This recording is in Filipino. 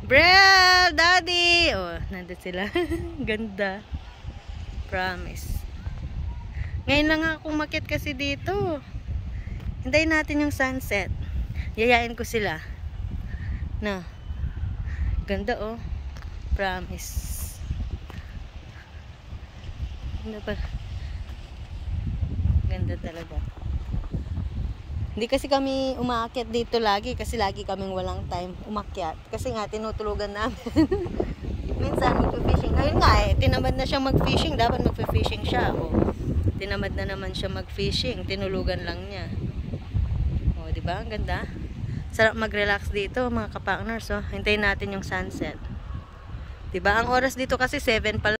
Brel, Daddy! Oh, nandun sila. Ganda. Promise. Ngayon lang ako umakyat kasi dito. Hintayin natin yung sunset. Yayain ko sila. Na. Ganda oh. Promise. Ganda pa. Ganda talaga. Hindi kasi kami umaakyat dito lagi kasi lagi kaming walang time umakyat. Kasi nga tinutulugan namin. Minsan mag-fishing. Ngayon nga tinamad na siya mag-fishing. Dapat mag-fishing siya. O, tinamad na naman siya mag-fishing. Tinulugan lang niya. O, diba? Ang ganda. Sarap mag-relax dito mga kapakners. O, hintayin natin yung sunset. Diba? Ang oras dito kasi 7 pa lang.